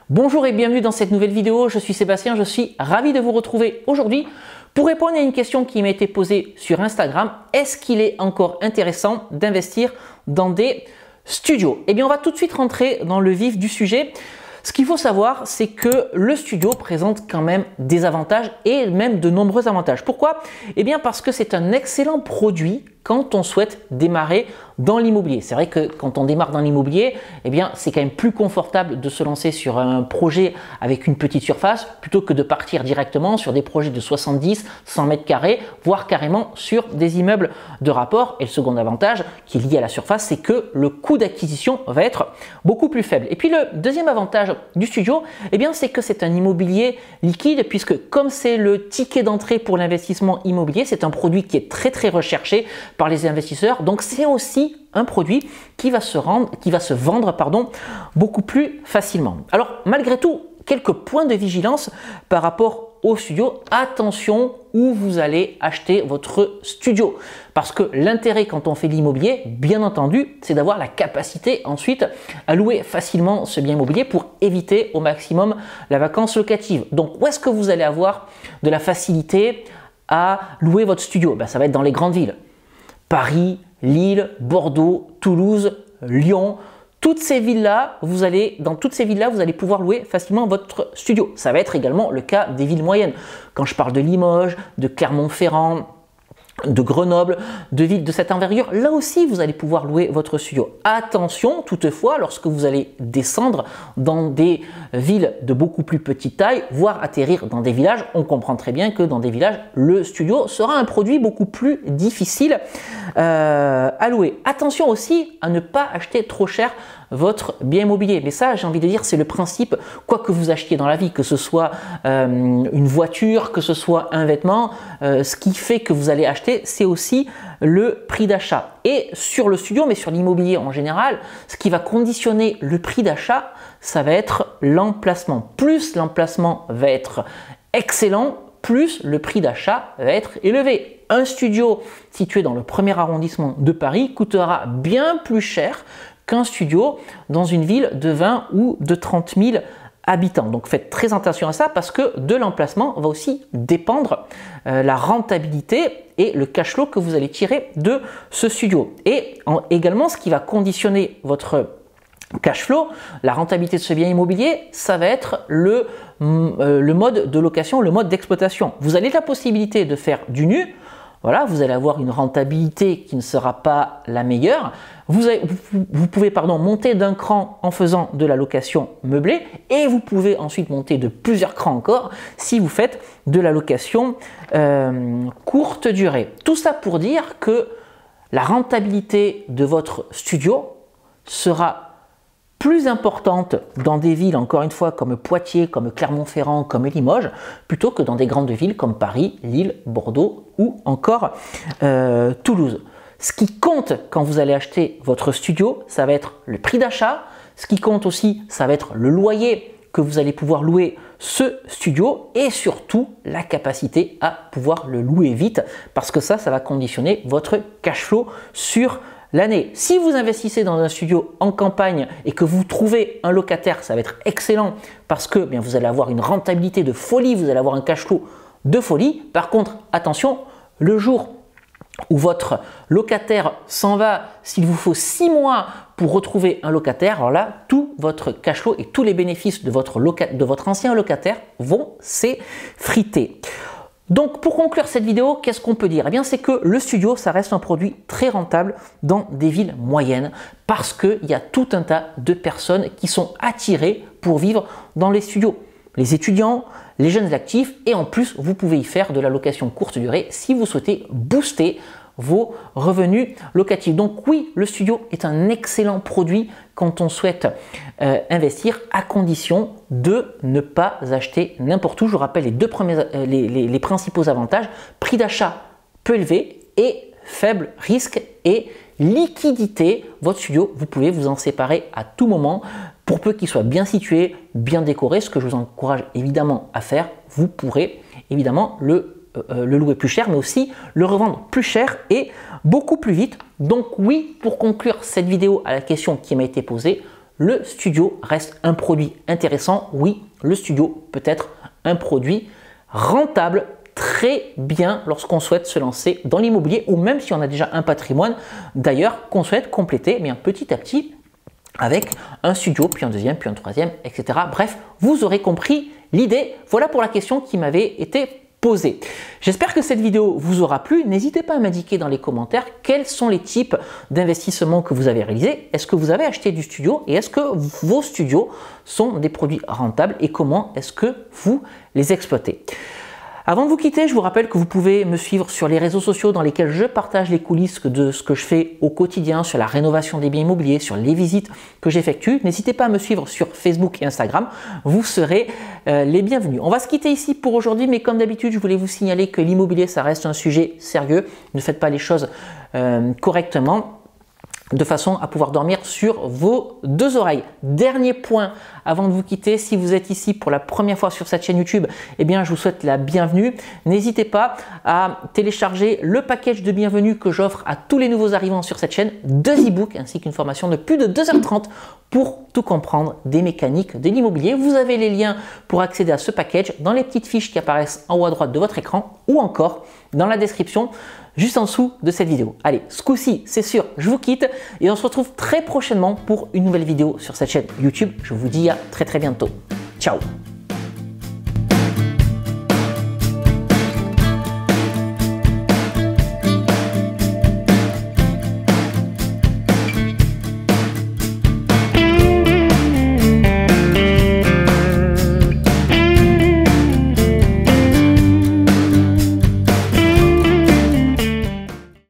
Bonjour et bienvenue dans cette nouvelle vidéo, je suis Sébastien, je suis ravi de vous retrouver aujourd'hui pour répondre à une question qui m'a été posée sur Instagram. Est-ce qu'il est encore intéressant d'investir dans des studios? Eh bien, on va tout de suite rentrer dans le vif du sujet. Ce qu'il faut savoir, c'est que le studio présente quand même des avantages et même de nombreux avantages. Pourquoi? Eh bien, parce que c'est un excellent produit quand on souhaite démarrer dans l'immobilier. C'est vrai que quand on démarre dans l'immobilier, eh bien, c'est quand même plus confortable de se lancer sur un projet avec une petite surface plutôt que de partir directement sur des projets de 70, 100 mètres carrés, voire carrément sur des immeubles de rapport. Et le second avantage qui est lié à la surface, c'est que le coût d'acquisition va être beaucoup plus faible. Et puis le deuxième avantage du studio, eh bien, c'est que c'est un immobilier liquide puisque comme c'est le ticket d'entrée pour l'investissement immobilier, c'est un produit qui est très recherché par les investisseurs. Donc c'est aussi un produit qui va se vendre beaucoup plus facilement. Alors malgré tout, quelques points de vigilance par rapport au studio. Attention où vous allez acheter votre studio. Parce que l'intérêt quand on fait de l'immobilier, bien entendu, c'est d'avoir la capacité ensuite à louer facilement ce bien immobilier pour éviter au maximum la vacance locative. Donc où est-ce que vous allez avoir de la facilité à louer votre studio? Ça va être dans les grandes villes. Paris, Lille, Bordeaux, Toulouse, Lyon, toutes ces villes-là, dans toutes ces villes-là, vous allez pouvoir louer facilement votre studio. Ça va être également le cas des villes moyennes. Quand je parle de Limoges, de Clermont-Ferrand, de Grenoble, de villes de cette envergure, là aussi vous allez pouvoir louer votre studio. Attention toutefois lorsque vous allez descendre dans des villes de beaucoup plus petite taille, voire atterrir dans des villages, on comprend très bien que dans des villages, le studio sera un produit beaucoup plus difficile à louer. Attention aussi à ne pas acheter trop cher votre bien immobilier. Mais ça, j'ai envie de dire, c'est le principe, quoi que vous achetiez dans la vie, que ce soit une voiture, que ce soit un vêtement, ce qui fait que vous allez acheter, c'est aussi le prix d'achat. Et sur le studio, mais sur l'immobilier en général, ce qui va conditionner le prix d'achat, ça va être l'emplacement. Plus l'emplacement va être excellent, plus le prix d'achat va être élevé. Un studio situé dans le premier arrondissement de Paris coûtera bien plus cher qu'un studio dans une ville de 20 ou de 30 000 habitants. Donc faites très attention à ça parce que de l'emplacement va aussi dépendre la rentabilité et le cash flow que vous allez tirer de ce studio. Et également ce qui va conditionner votre cash flow, la rentabilité de ce bien immobilier, ça va être le mode de location, le mode d'exploitation. Vous avez la possibilité de faire du nu. Voilà, vous allez avoir une rentabilité qui ne sera pas la meilleure. Vous pouvez monter d'un cran en faisant de la location meublée et vous pouvez ensuite monter de plusieurs crans encore si vous faites de la location courte durée. Tout ça pour dire que la rentabilité de votre studio sera plus importante dans des villes, encore une fois, comme Poitiers, comme Clermont-Ferrand, comme Limoges, plutôt que dans des grandes villes comme Paris, Lille, Bordeaux ou encore Toulouse. Ce qui compte quand vous allez acheter votre studio, ça va être le prix d'achat. Ce qui compte aussi, ça va être le loyer que vous allez pouvoir louer ce studio et surtout la capacité à pouvoir le louer vite parce que ça va conditionner votre cash flow sur l'année. Si vous investissez dans un studio en campagne et que vous trouvez un locataire, ça va être excellent parce que vous allez avoir une rentabilité de folie, vous allez avoir un cash flow de folie. Par contre, attention, le jour où votre locataire s'en va, s'il vous faut 6 mois pour retrouver un locataire, alors là, tout votre cash flow et tous les bénéfices de votre ancien locataire vont s'effriter. Donc pour conclure cette vidéo, qu'est-ce qu'on peut dire? Eh bien c'est que le studio, ça reste un produit très rentable dans des villes moyennes parce qu'il y a tout un tas de personnes qui sont attirées pour vivre dans les studios. Les étudiants, les jeunes actifs et en plus vous pouvez y faire de la location courte durée si vous souhaitez booster vos revenus locatifs. Donc oui, le studio est un excellent produit quand on souhaite investir à condition de ne pas acheter n'importe où. Je vous rappelle les principaux avantages: prix d'achat peu élevé et faible risque et liquidité. Votre studio, vous pouvez vous en séparer à tout moment pour peu qu'il soit bien situé, bien décoré, ce que je vous encourage évidemment à faire. Vous pourrez évidemment le louer plus cher, mais aussi le revendre plus cher et beaucoup plus vite. Donc oui, pour conclure cette vidéo à la question qui m'a été posée, le studio reste un produit intéressant. Oui, le studio peut être un produit rentable, très bien lorsqu'on souhaite se lancer dans l'immobilier ou même si on a déjà un patrimoine d'ailleurs qu'on souhaite compléter, mais petit à petit avec un studio, puis un deuxième, puis un troisième, etc. Bref, vous aurez compris l'idée. Voilà pour la question qui m'avait été posée. J'espère que cette vidéo vous aura plu. N'hésitez pas à m'indiquer dans les commentaires quels sont les types d'investissements que vous avez réalisés. Est-ce que vous avez acheté du studio et est-ce que vos studios sont des produits rentables et comment est-ce que vous les exploitez? Avant de vous quitter, je vous rappelle que vous pouvez me suivre sur les réseaux sociaux dans lesquels je partage les coulisses de ce que je fais au quotidien sur la rénovation des biens immobiliers, sur les visites que j'effectue. N'hésitez pas à me suivre sur Facebook et Instagram, vous serez les bienvenus. On va se quitter ici pour aujourd'hui, mais comme d'habitude, je voulais vous signaler que l'immobilier, ça reste un sujet sérieux. Ne faites pas les choses correctement, de façon à pouvoir dormir sur vos deux oreilles. Dernier point avant de vous quitter, si vous êtes ici pour la première fois sur cette chaîne YouTube, eh bien je vous souhaite la bienvenue. N'hésitez pas à télécharger le package de bienvenue que j'offre à tous les nouveaux arrivants sur cette chaîne, 2 e-books ainsi qu'une formation de plus de 2h30 pour tout comprendre des mécaniques de l'immobilier. Vous avez les liens pour accéder à ce package dans les petites fiches qui apparaissent en haut à droite de votre écran ou encore dans la description juste en dessous de cette vidéo. Allez, ce coup-ci, c'est sûr, je vous quitte et on se retrouve très prochainement pour une nouvelle vidéo sur cette chaîne YouTube. Je vous dis à très bientôt. Ciao!